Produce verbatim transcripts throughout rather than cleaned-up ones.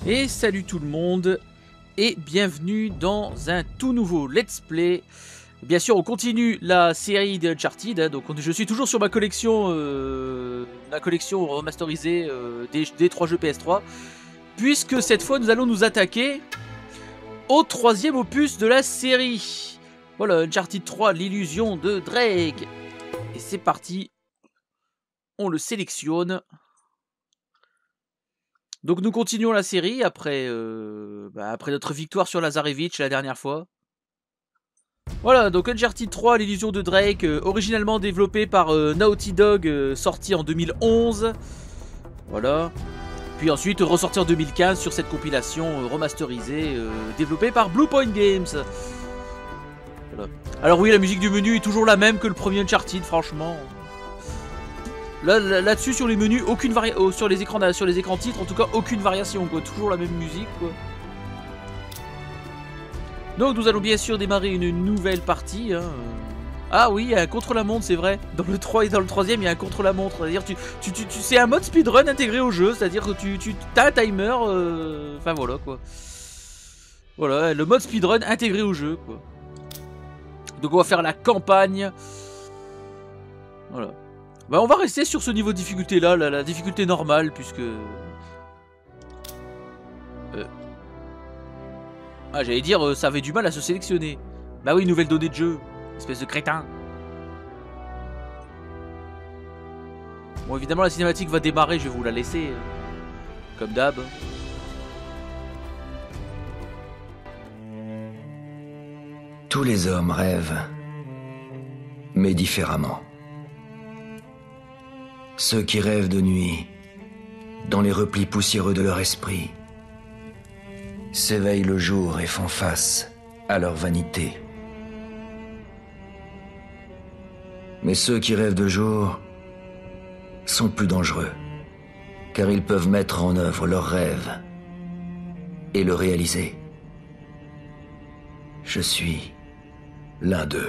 Et salut tout le monde et bienvenue dans un tout nouveau let's play. Bien sûr on continue la série de Uncharted, hein, donc on, je suis toujours sur ma collection euh, ma collection remasterisée euh, des, des trois jeux P S trois. Puisque cette fois nous allons nous attaquer au troisième opus de la série. Voilà, Uncharted trois, l'illusion de Drake. Et c'est parti, on le sélectionne. Donc nous continuons la série après, euh, bah, après notre victoire sur Lazarevich la dernière fois. Voilà, donc Uncharted trois, l'illusion de Drake, euh, originalement développé par euh, Naughty Dog, euh, sorti en deux mille onze. Voilà. Puis ensuite ressorti en deux mille quinze sur cette compilation euh, remasterisée, euh, développée par Bluepoint Games. Voilà. Alors oui, la musique du menu est toujours la même que le premier Uncharted, franchement. Là, là, là-dessus sur les menus, aucune variation, oh, sur les écrans, sur les écrans titres, en tout cas aucune variation, quoi. Toujours la même musique, quoi. Donc nous allons bien sûr démarrer une nouvelle partie. Hein. Ah oui, il y a un contre-la-montre, c'est vrai. Dans le trois et dans le troisième, il y a un contre-la-montre. C'est-à-dire, tu, tu, tu, tu, c'est un mode speedrun intégré au jeu. C'est-à-dire que tu, tu as un timer. Euh... Enfin voilà, quoi. Voilà, le mode speedrun intégré au jeu, quoi. Donc on va faire la campagne. Voilà. Bah on va rester sur ce niveau de difficulté là, la, la difficulté normale, puisque... Euh... Ah j'allais dire, euh, ça avait du mal à se sélectionner. Bah oui, nouvelle donnée de jeu, espèce de crétin. Bon évidemment la cinématique va démarrer, je vais vous la laisser, euh, comme d'hab. Tous les hommes rêvent, mais différemment. Ceux qui rêvent de nuit, dans les replis poussiéreux de leur esprit, s'éveillent le jour et font face à leur vanité. Mais ceux qui rêvent de jour sont plus dangereux, car ils peuvent mettre en œuvre leurs rêves et le réaliser. Je suis l'un d'eux.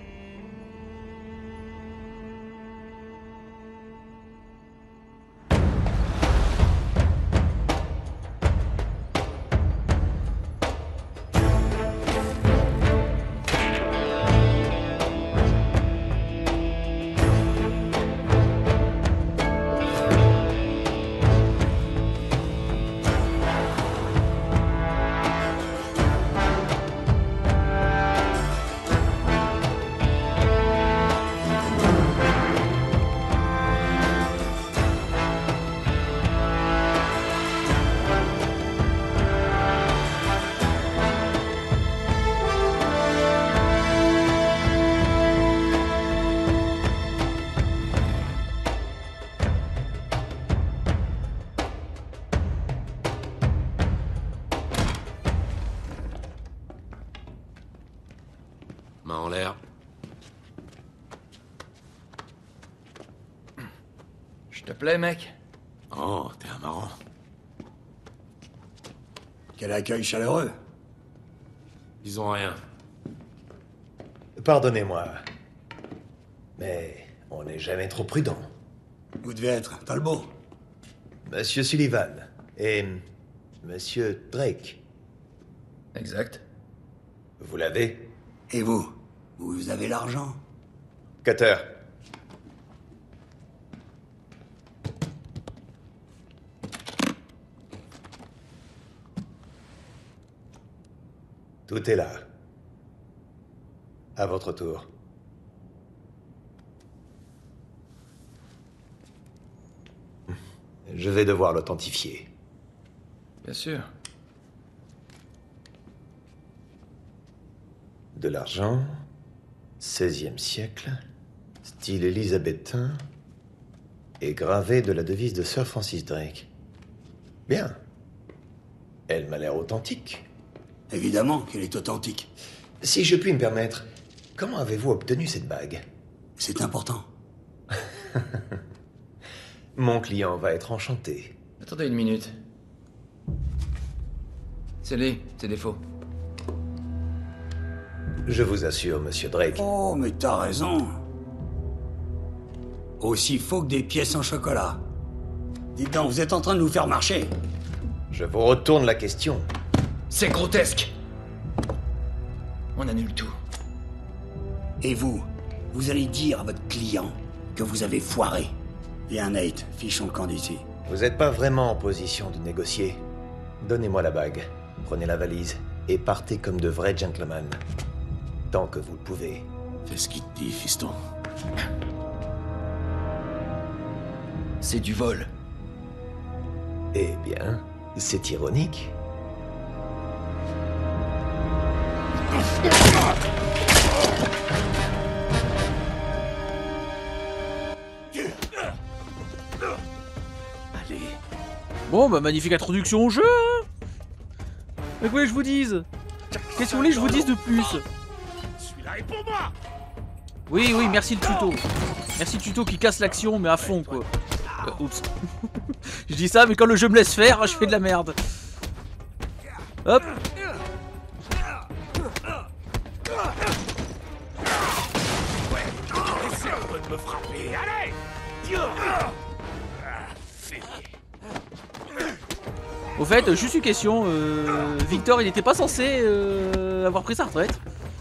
Main en l'air. Je te plais, mec? Oh, t'es un marrant. Quel accueil chaleureux. Disons rien. Pardonnez-moi, mais on n'est jamais trop prudent. Vous devez être Talbot. Monsieur Sullivan et Monsieur Drake. Exact. Vous l'avez? Et vous? Vous avez l'argent? Cutter. Tout est là. À votre tour. Je vais devoir l'authentifier. Bien sûr. De l'argent, seizième siècle, style élisabétain, et gravé de la devise de Sir Francis Drake. Bien. Elle m'a l'air authentique. Évidemment qu'elle est authentique. Si je puis me permettre, comment avez-vous obtenu cette bague? C'est important. Mon client va être enchanté. Attendez une minute. C'est lui, c'est des faux. Je vous assure, monsieur Drake. Oh, mais t'as raison. Aussi faux que des pièces en chocolat. Dites donc, vous êtes en train de nous faire marcher. Je vous retourne la question. C'est grotesque. On annule tout. Et vous, vous allez dire à votre client que vous avez foiré. Viens Nate, fichons le camp d'ici. Vous n'êtes pas vraiment en position de négocier. Donnez-moi la bague, prenez la valise et partez comme de vrais gentlemen. Tant que vous le pouvez. Fais ce qu'il te dit, fiston. C'est du vol. Eh bien, c'est ironique. Allez. Bon, bah magnifique introduction au jeu. Hein. Mais quoi que je vous dise? Qu'est-ce que vous voulez que je vous dise de plus? Celui-là est pour moi. Oui, oui, merci le tuto. Merci le tuto qui casse l'action, mais à fond, quoi. Euh, oups. Je dis ça, mais quand le jeu me laisse faire, je fais de la merde. Hop. Essaie un peu de me frapper, allez. Au fait, juste une question. Euh, Victor, il n'était pas censé euh, avoir pris sa retraite.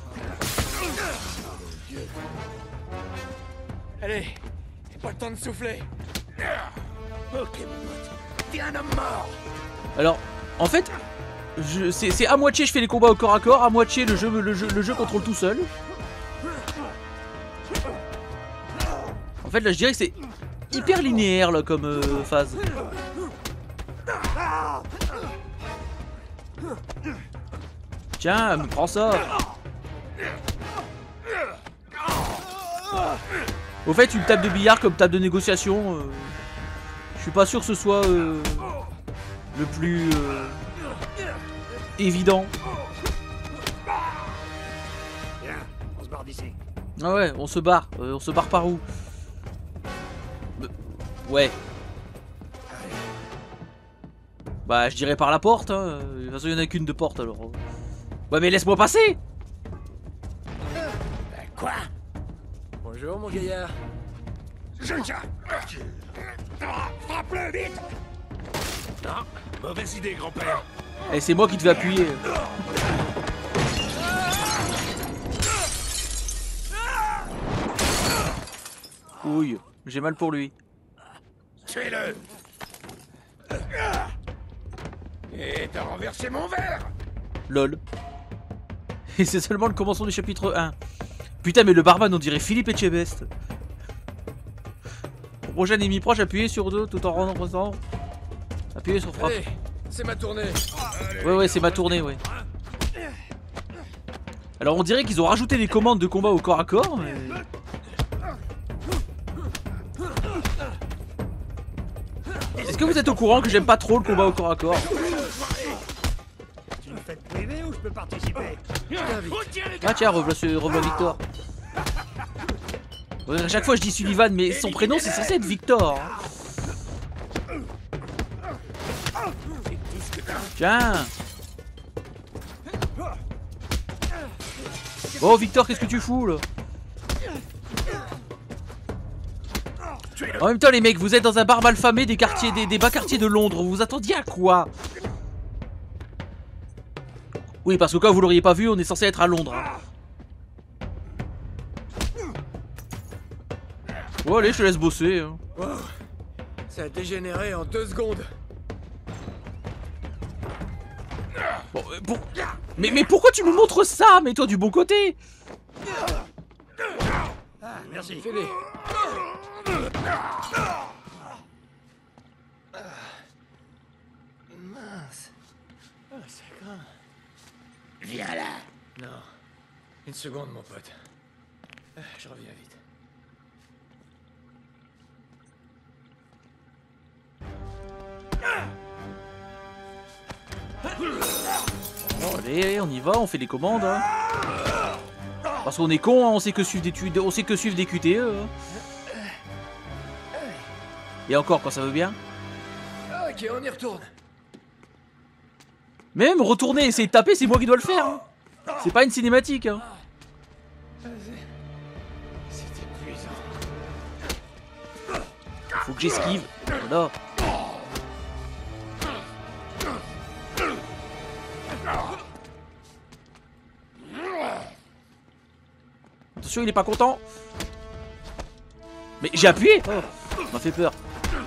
Allez, c'est pas le temps de souffler. Ok, mon pote. T'es un homme mort. Alors, en fait, c'est à moitié je fais les combats au corps à corps, à moitié le jeu, le jeu, le jeu contrôle tout seul. En fait, là, je dirais que c'est hyper linéaire là comme euh, phase. Tiens, me prends ça. Au fait, une table de billard comme table de négociation, euh, je suis pas sûr que ce soit euh, le plus euh, évident. Viens, on se barre d'ici. Ah ouais, on se barre. Euh, on se barre par où? Euh, Ouais. Bah, je dirais par la porte. Hein. De toute façon, il n'y en a qu'une de porte alors. Ouais, mais laisse-moi passer. Quoi? Bonjour, mon gaillard. Je tiens. Frappe-le vite. Non, mauvaise idée, grand-père. Et c'est moi qui te vais appuyer. Ouille, j'ai mal pour lui. Tuez-le. Et t'as renversé mon verre. Lol. Et c'est seulement le commencement du chapitre un. Putain, mais le barman, on dirait Philippe Etchebest. Pour prochain ennemi proche, appuyez sur deux tout en rentrant. Appuyez sur frappe. Allez, c'est ma tournée. Ouais, ouais, c'est ma tournée, ouais. Alors, on dirait qu'ils ont rajouté des commandes de combat au corps à corps, mais... Est-ce que vous êtes au courant que j'aime pas trop le combat au corps à corps? Tu me fais priver ou je peux participer? Ah tiens, revoilà revoilà Victor. Ouais, à chaque fois je dis Sullivan, mais son prénom c'est censé être Victor. Tiens. Bon Victor, qu'est-ce que tu fous là? En même temps les mecs, vous êtes dans un bar malfamé des quartiers, des, des bas quartiers de Londres, vous vous attendiez à quoi? Oui, parce que quand vous l'auriez pas vu, on est censé être à Londres. Hein. Bon allez, je te laisse bosser. Hein. Wow. Ça a dégénéré en deux secondes. Bon, euh, pour... mais, mais pourquoi tu me montres ça? Mets-toi du bon côté. Ah, merci. Fais-les. Mince. Ah, c'est grand. Viens là. Non. Une seconde, mon pote. Ah, je reviens vite. Bon, allez, on y va, on fait les commandes. Hein. Parce qu'on est con, hein, on sait que suivre des, tu... on sait que suivre des Q T E. Hein. Et encore, quand ça veut bien. Ok, on y retourne. Même retourner, essayer de taper, c'est moi qui dois le faire. Hein. C'est pas une cinématique. Hein. C'est épuisant. Faut que j'esquive. Voilà. Attention, il est pas content. Mais j'ai appuyé. Oh, ça m'a fait peur.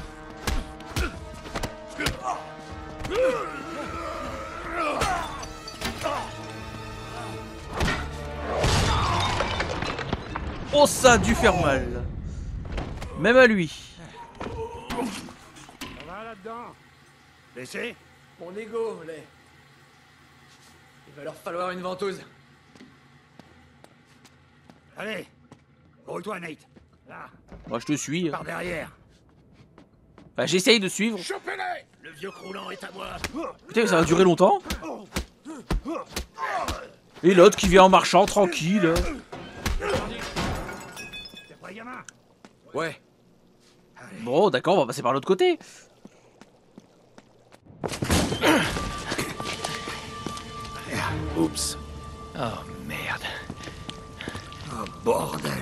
Oh, ça a dû faire mal. Même à lui. On va là-dedans. Laissez. Mon ego, les. Il va leur falloir une ventouse. Allez. Roule-toi, Nate. Là, Moi, je te suis. par derrière. Bah, j'essaye de suivre. Chopez-les. Le vieux croulant est à moi. Putain, mais ça va durer longtemps. Et l'autre qui vient en marchant, tranquille. T'es prêt, gamin? Ouais. Bon, d'accord, on va passer par l'autre côté. Oups. Oh merde. Oh, bordel.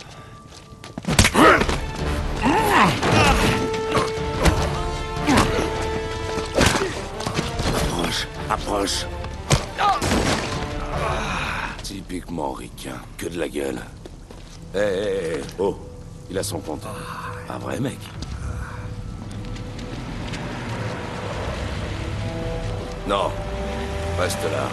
Approche, approche. Typiquement ricain, que de la gueule. Eh, eh, eh, oh, il a son compte. Un vrai mec. Non, reste là.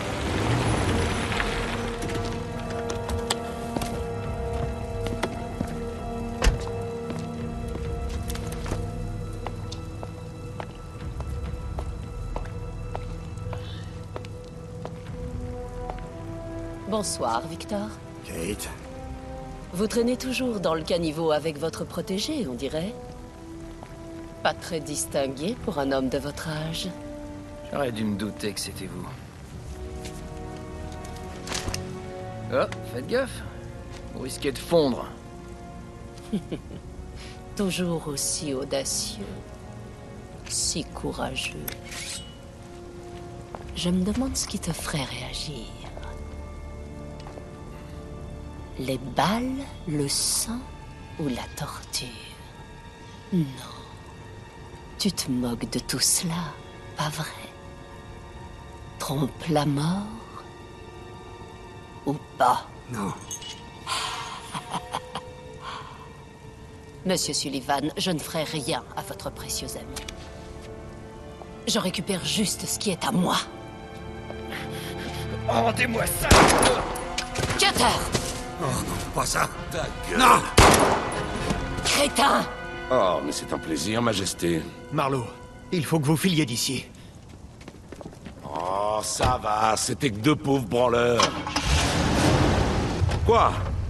Bonsoir, Victor. Kate. Vous traînez toujours dans le caniveau avec votre protégé, on dirait. Pas très distingué pour un homme de votre âge. J'aurais dû me douter que c'était vous. Oh, faites gaffe. Vous risquez de fondre. Toujours aussi audacieux. Si courageux. Je me demande ce qui te ferait réagir. Les balles, le sang ou la torture? Non. Tu te moques de tout cela, pas vrai? Trompe la mort? Ou pas? Non. Monsieur Sullivan, je ne ferai rien à votre précieux ami. Je récupère juste ce qui est à moi. Rendez-moi ça! Cutter! Oh non, pas ça. Ta gueule. Non! Crétin! Oh, mais c'est un plaisir, Majesté. Marlowe, il faut que vous filiez d'ici. Oh, ça va, c'était que deux pauvres branleurs. Quoi?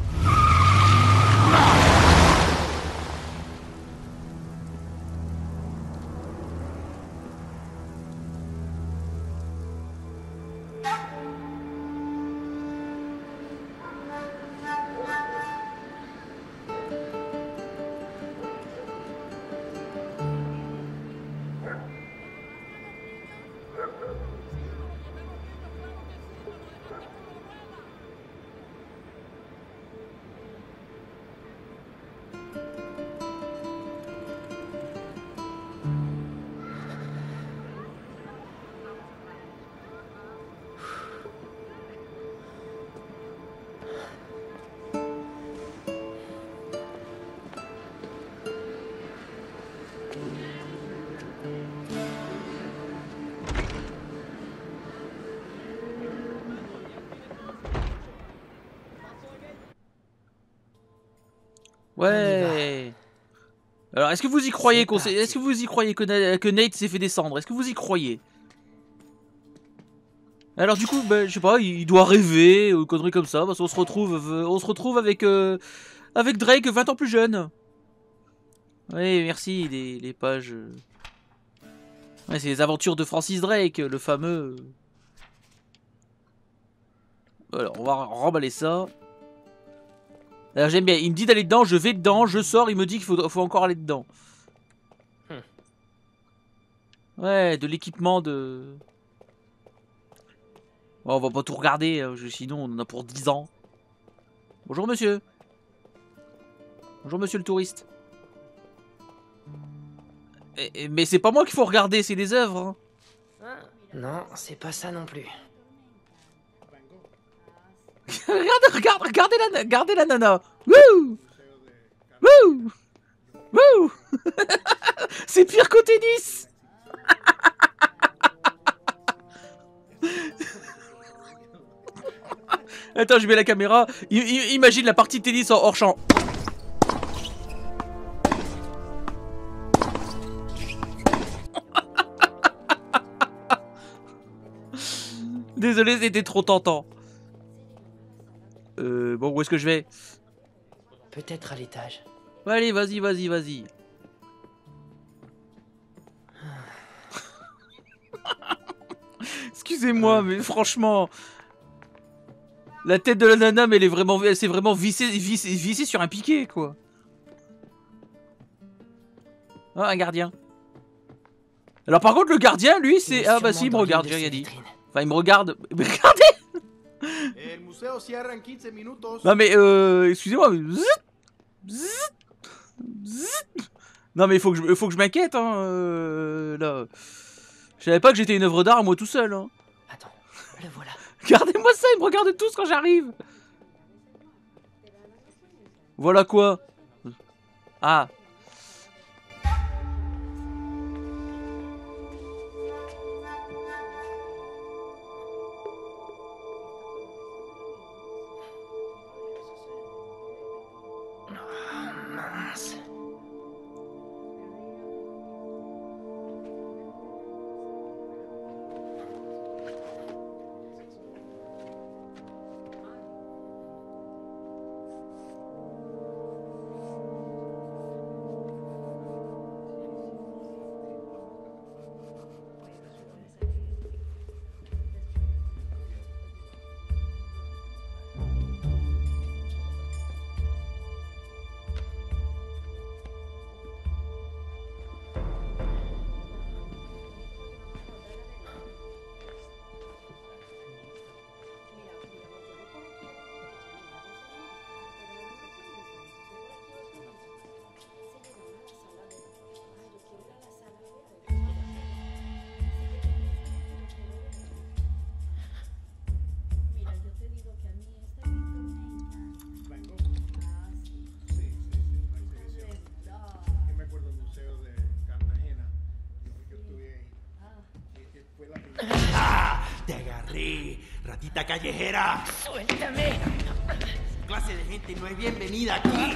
Ouais. Alors, est-ce que vous y croyez qu'on s'est... Est-ce que vous y croyez que, Na- que Nate s'est fait descendre? Est-ce que vous y croyez? Alors du coup, ben, je sais pas, il doit rêver ou conneries comme ça, parce qu'on se retrouve, euh, on se retrouve avec euh, avec Drake vingt ans plus jeune. Oui, merci les, les pages. euh. Ouais, c'est les aventures de Francis Drake, le fameux. Alors, on va remballer ça. Alors j'aime bien, il me dit d'aller dedans, je vais dedans, je sors, il me dit qu'il faut, faut encore aller dedans. Hmm. Ouais, de l'équipement de... Bon, on va pas tout regarder, hein, je- sinon on en a pour dix ans. Bonjour monsieur. Bonjour monsieur le touriste. Et- et- mais c'est pas moi qu'il faut regarder, c'est les œuvres. Hein. Non, c'est pas ça non plus. Regardez, regarde, regardez la, regardez la nana. Wouh, wouh, wouh. C'est pire qu'au tennis. Attends, je mets la caméra. I I imagine la partie de tennis en hors champ. Désolé, c'était trop tentant. Euh, bon, où est-ce que je vais? Peut-être à l'étage. Allez, vas-y, vas-y, vas-y. Excusez-moi, mais franchement... La tête de la nana, mais elle est vraiment, elle s'est vraiment vissée, vissée, vissée sur un piquet, quoi. Ah, un gardien. Alors par contre, le gardien, lui, c'est... Ah bah si, il me regarde, j'ai rien dit. Enfin, il me regarde... Mais regardez. Non mais, euh... Excusez-moi, mais... Non mais il faut que je, faut que je m'inquiète, hein, euh, là. Je savais pas que j'étais une œuvre d'art, moi tout seul, hein. Attends, le voilà. Regardez-moi ça, ils me regardent tous quand j'arrive. Voilà quoi. Ah. Mince. ¡Ah! ¡Te agarré! ¡Ratita callejera! ¡Suéltame! Clase de gente no es bienvenida aquí.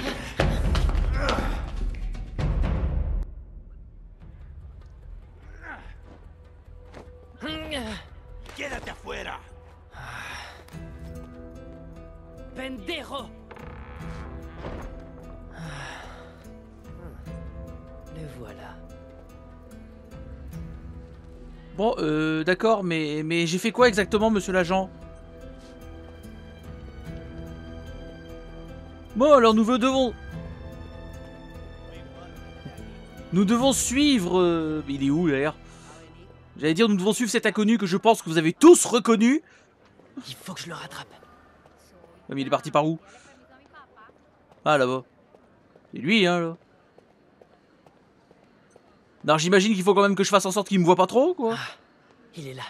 ¡Quédate afuera! ¡Pendejo! Le voilà. Bon, euh, d'accord, mais, mais j'ai fait quoi exactement, monsieur l'agent? Bon, alors nous devons... Nous devons suivre... Euh... Il est où, d'ailleurs? J'allais dire, nous devons suivre cet inconnu que je pense que vous avez tous reconnu. Il faut que je le rattrape. Mais il est parti par où? Ah, là-bas. C'est lui, hein, là. Non, j'imagine qu'il faut quand même que je fasse en sorte qu'il me voit pas trop, quoi. Ah, il est là.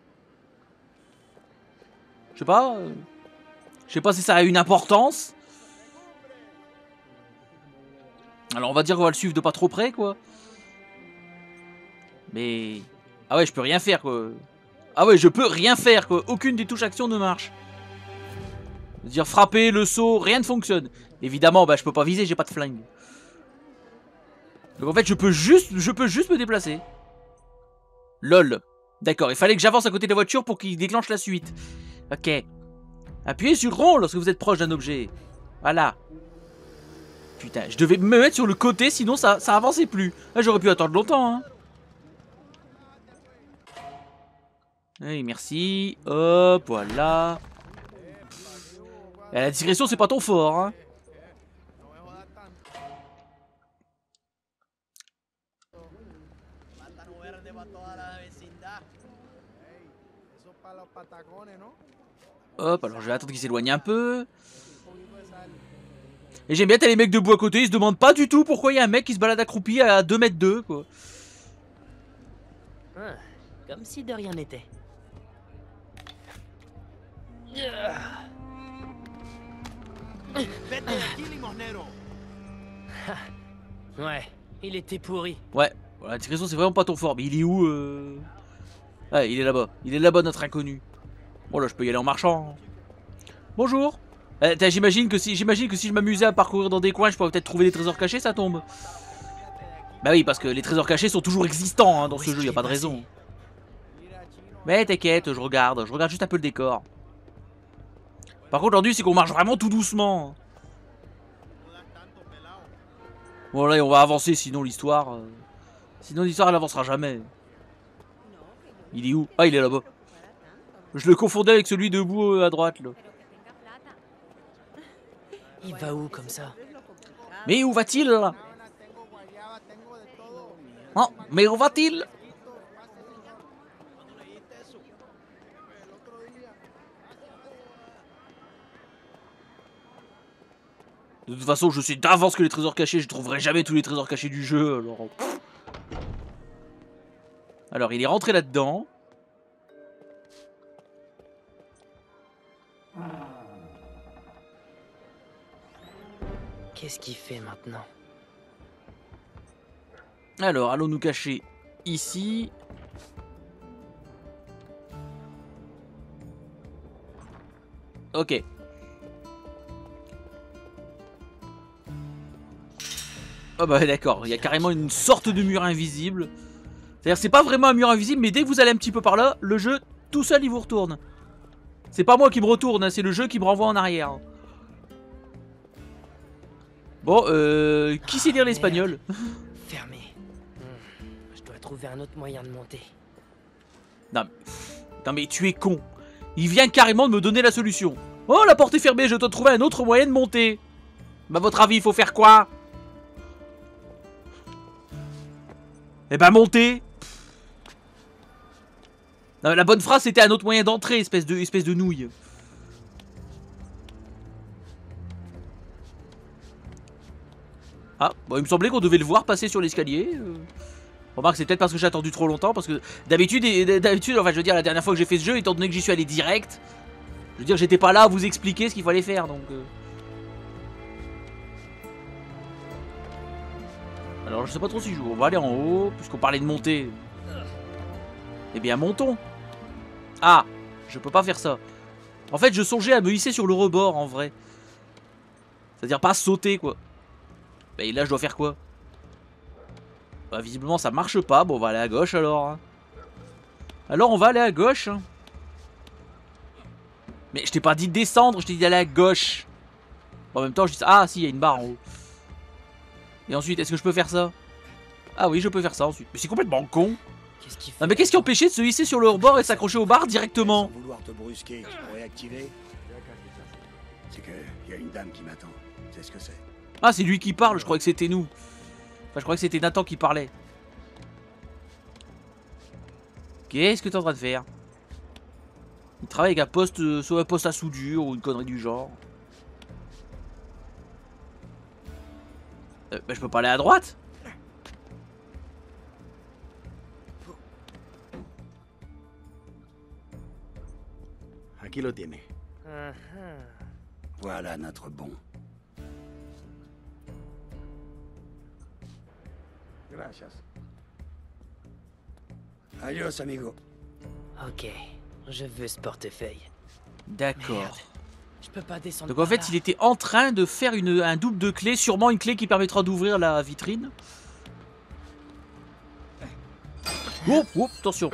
Je sais pas. Euh... Je sais pas si ça a une importance. Alors on va dire qu'on va le suivre de pas trop près, quoi. Mais... Ah ouais, je peux rien faire, quoi. Ah ouais, je peux rien faire, quoi. Aucune des touches actions ne marche. Dire frapper, le saut, rien ne fonctionne. Évidemment, bah je peux pas viser, j'ai pas de flingue. Donc en fait, je peux juste, je peux juste me déplacer. Lol. D'accord, il fallait que j'avance à côté de la voiture pour qu'il déclenche la suite. Ok. Appuyez sur rond lorsque vous êtes proche d'un objet. Voilà. Putain, je devais me mettre sur le côté, sinon ça, ça avançait plus. Là, j'aurais pu attendre longtemps, hein. Oui, merci. Hop, voilà. Et la discrétion, c'est pas ton fort, hein. Hop, alors je vais attendre qu'il s'éloigne un peu. Et j'aime bien, t'as les mecs debout à côté, ils se demandent pas du tout pourquoi il y a un mec qui se balade accroupi à deux mètres deux, quoi. Ah, comme si de rien n'était. Ouais, il était pourri. Ouais, voilà, l'intégration c'est vraiment pas ton fort, mais il est où euh... Ouais, il est là-bas. Il est là-bas notre inconnu. Bon là, je peux y aller en marchant. Bonjour. Eh, j'imagine que si j'imagine que si je m'amusais à parcourir dans des coins, je pourrais peut-être trouver des trésors cachés, ça tombe. Bah oui, parce que les trésors cachés sont toujours existants hein, dans ce jeu, y a pas de raison. Mais t'inquiète, je regarde, je regarde juste un peu le décor. Par contre, aujourd'hui, c'est qu'on marche vraiment tout doucement. Bon là, on va avancer, sinon l'histoire... Euh... Sinon l'histoire, elle avancera jamais. Il est où? Ah, il est là-bas. Je le confondais avec celui debout euh, à droite, là. Il va où comme ça? Mais où va-t-il là? Oh, mais où va-t-il? De toute façon, je sais d'avance que les trésors cachés, je trouverai jamais tous les trésors cachés du jeu. Alors, alors il est rentré là-dedans. Qu'est-ce qu'il fait maintenant? Alors, allons nous cacher ici. Ok. Oh bah d'accord, il y a carrément une sorte de mur invisible. C'est-à-dire c'est pas vraiment un mur invisible, mais dès que vous allez un petit peu par là, le jeu tout seul il vous retourne. C'est pas moi qui me retourne, hein, c'est le jeu qui me renvoie en arrière. Bon, euh... qui sait lire l'espagnol? Fermé. Hmm. Je dois trouver un autre moyen de monter. Non mais... non mais tu es con. Il vient carrément de me donner la solution. Oh, la porte est fermée, je dois trouver un autre moyen de monter. Bah, à votre avis, il faut faire quoi? Eh ben, monter. Non, la bonne phrase, c'était un autre moyen d'entrer, espèce de, espèce de nouille. Ah, bon, il me semblait qu'on devait le voir passer sur l'escalier. Euh... Remarque, c'est peut-être parce que j'ai attendu trop longtemps, parce que d'habitude, d'habitude, enfin, je veux dire, la dernière fois que j'ai fait ce jeu, étant donné que j'y suis allé direct, je veux dire, j'étais pas là à vous expliquer ce qu'il fallait faire, donc... Euh... Alors, je sais pas trop si je joue. On va aller en haut, puisqu'on parlait de monter. Eh bien, montons. Ah, je peux pas faire ça. En fait, je songeais à me hisser sur le rebord, en vrai. C'est-à-dire pas sauter, quoi. Bah, et là, je dois faire quoi? Bah, visiblement, ça marche pas. Bon, on va aller à gauche, alors. Alors, on va aller à gauche. Mais je t'ai pas dit de descendre, je t'ai dit d'aller à gauche. En même temps, je dis... Ah, si, il y a une barre en haut. Et ensuite, est-ce que je peux faire ça? Ah oui, je peux faire ça ensuite. Mais c'est complètement con. Qu'est-ce qu'il fait? Non mais qu'est-ce qui empêchait de se hisser sur le rebord et s'accrocher au bar directement? Sans vouloir te brusquer, tu pourrais activer. C'est que y a une dame qui m'attend. C'est ce que c'est. Ah, c'est lui qui parle, je croyais que c'était nous. Enfin, je croyais que c'était Nathan qui parlait. Qu'est-ce que t'es en train de faire? Il travaille avec un poste, euh, soit un poste à soudure ou une connerie du genre. Euh, bah, je peux pas aller à droite? Aquí lo tiene. Uh-huh. Voilà notre bon. Gracias. Adios, amigo. Ok, je veux ce portefeuille. D'accord. Je peux pas descendre. Donc en fait, il était en train de faire une, un double de clé, sûrement une clé qui permettra d'ouvrir la vitrine. Oh, oh, attention.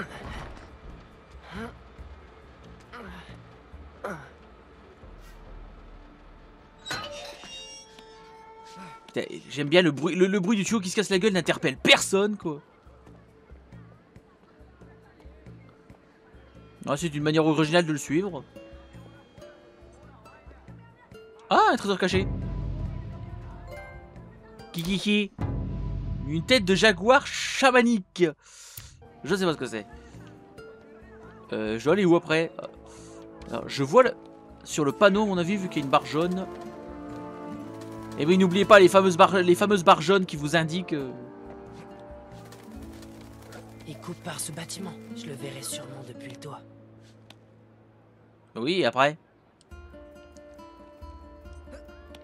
J'aime bien le bruit, le, le bruit du tuyau qui se casse la gueule n'interpelle personne, quoi. Ah, c'est une manière originale de le suivre. Ah, un trésor caché. Kikiki. Une tête de jaguar chamanique. Je sais pas ce que c'est. Euh, je dois aller où après? Alors, je vois le... sur le panneau, à mon avis, vu qu'il y a une barre jaune. Et oui, n'oubliez pas les fameuses barres, les fameuses barres jaunes qui vous indiquent. Euh... Il coupe par ce bâtiment. Je le verrai sûrement depuis le toit. Oui, et après?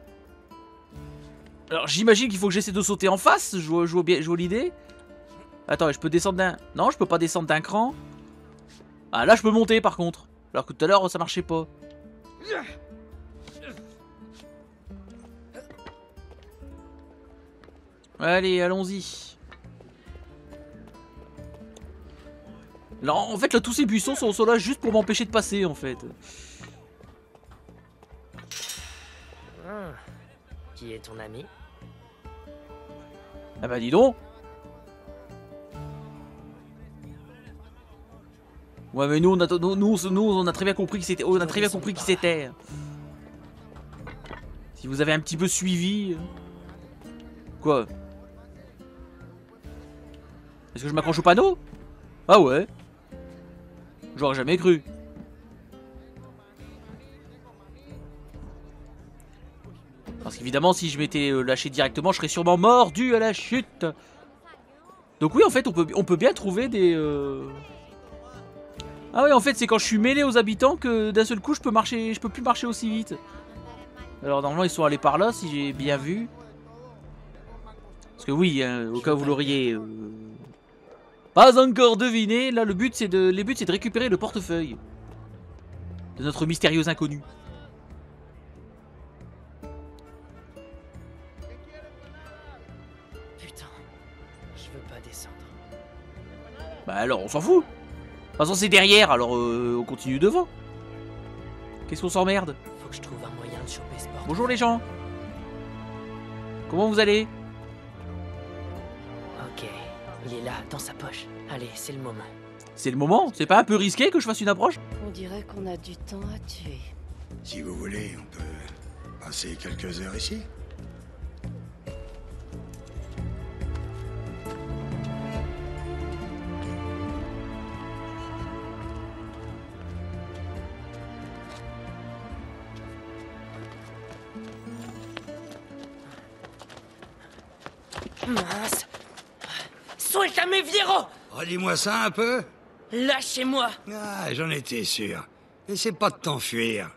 Alors j'imagine qu'il faut que j'essaie de sauter en face, je vois, je vois bien, je vois l'idée. Attends, je peux descendre d'un... Non, je peux pas descendre d'un cran. Ah, là je peux monter par contre. Alors que tout à l'heure ça marchait pas. Allez, allons-y. Là, en fait, là, tous ces buissons sont, sont là juste pour m'empêcher de passer, en fait. Ah, qui est ton ami? Ah bah dis donc. Ouais mais nous on a nous, nous, nous on a très bien compris que c'était on a très bien compris qui c'était. Si vous avez un petit peu suivi. Quoi? Est-ce que je m'accroche au panneau? Ah ouais. J'aurais jamais cru. Parce qu'évidemment si je m'étais lâché directement je serais sûrement mort dû à la chute. Donc oui en fait on peut, on peut bien trouver des... Euh... Ah ouais en fait c'est quand je suis mêlé aux habitants que d'un seul coup je peux marcher, je peux plus marcher aussi vite. Alors normalement ils sont allés par là si j'ai bien vu. Parce que oui, hein, au cas où vous l'auriez euh... pas encore deviné, là le but c'est de, les buts c'est de récupérer le portefeuille de notre mystérieux inconnu. Putain, je veux pas descendre. Bah alors on s'en fout. De toute façon c'est derrière, alors euh, on continue devant. Qu'est-ce qu'on s'emmerde? Faut que je trouve un moyen de choper ce portefeuille. Bonjour les gens. Comment vous allez? Ok, il est là, dans sa poche. Allez, c'est le moment. C'est le moment? C'est pas un peu risqué que je fasse une approche? On dirait qu'on a du temps à tuer. Si vous voulez, on peut passer quelques heures ici. Mince. Suéltame, Viero! Redis-moi ça un peu. Lâchez-moi! Ah, j'en étais sûr. Essaie pas de t'enfuir.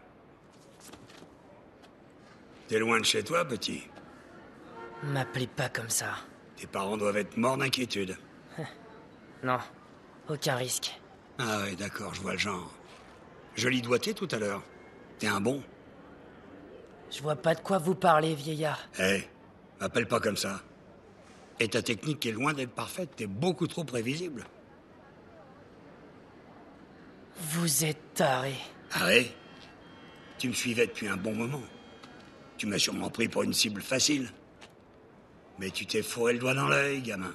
T'es loin de chez toi, petit? M'appelez pas comme ça. Tes parents doivent être morts d'inquiétude. Non, aucun risque. Ah ouais, d'accord, je vois le genre. Joli doigté tout à l'heure. T'es un bon. Je vois pas de quoi vous parlez, vieillard. Hé, m'appelle pas comme ça. Et ta technique est loin d'être parfaite, t'es beaucoup trop prévisible. Vous êtes taré. Ah ouais? Tu me suivais depuis un bon moment. Tu m'as sûrement pris pour une cible facile. Mais tu t'es fourré le doigt dans l'œil, gamin.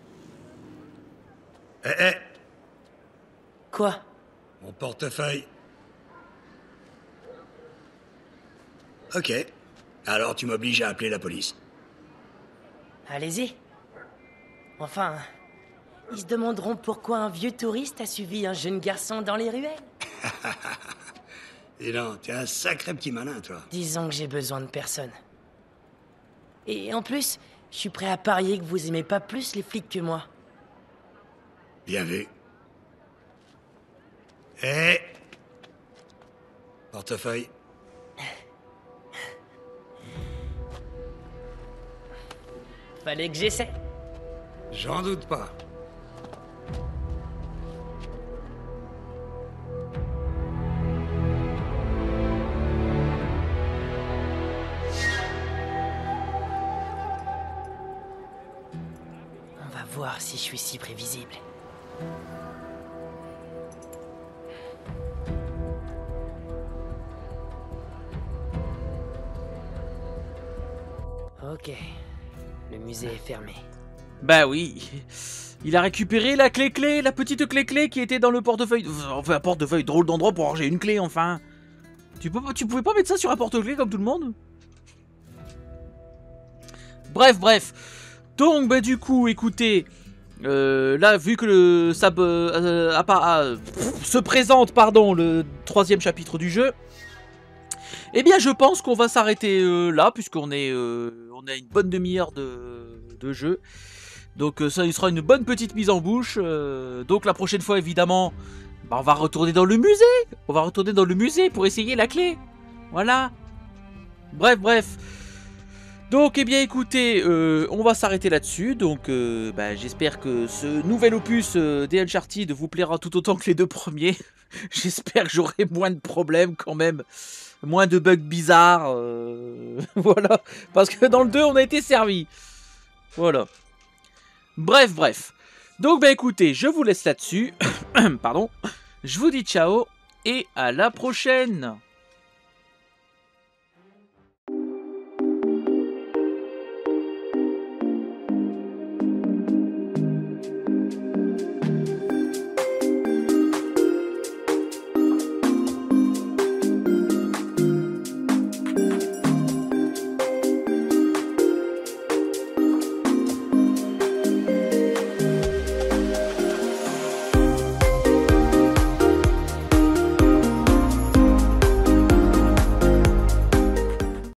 Hé, hé! Quoi? Mon portefeuille. Ok. Alors tu m'obliges à appeler la police. Allez-y. Enfin, ils se demanderont pourquoi un vieux touriste a suivi un jeune garçon dans les ruelles. Dis donc, t'es un sacré petit malin, toi. Disons que j'ai besoin de personne. Et en plus, je suis prêt à parier que vous aimez pas plus les flics que moi. Bien vu. Hé! Portefeuille. Fallait que j'essaie. J'en doute pas. On va voir si je suis si prévisible. Ok. Le musée est fermé. Bah oui. Il a récupéré la clé-clé, la petite clé-clé qui était dans le portefeuille. Enfin, un portefeuille, drôle d'endroit pour ranger une clé, enfin. Tu, peux, tu pouvais pas mettre ça sur un porte-clé comme tout le monde? Bref, bref. Donc, bah du coup, écoutez. Euh, là, vu que le ça, euh, à, à, euh, se présente, pardon, le troisième chapitre du jeu. Eh bien, je pense qu'on va s'arrêter euh, là, puisqu'on est, euh, on a une bonne demi-heure de, de jeu. Donc euh, ça, il sera une bonne petite mise en bouche. Euh, donc la prochaine fois, évidemment, bah, on va retourner dans le musée. On va retourner dans le musée pour essayer la clé. Voilà. Bref, bref. Donc, eh bien, écoutez, euh, on va s'arrêter là-dessus. Donc, euh, bah, j'espère que ce nouvel opus euh, des Uncharted vous plaira tout autant que les deux premiers. J'espère que j'aurai moins de problèmes quand même. Moins de bugs bizarres. Euh, voilà. Parce que dans le deux, on a été servi. Voilà. Bref, bref. Donc, bah, écoutez, je vous laisse là-dessus. Pardon. Je vous dis ciao et à la prochaine.